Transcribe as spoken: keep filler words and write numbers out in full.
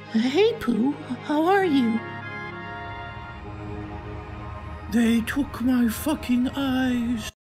Hey, Pooh, how are you? They took my fucking eyes.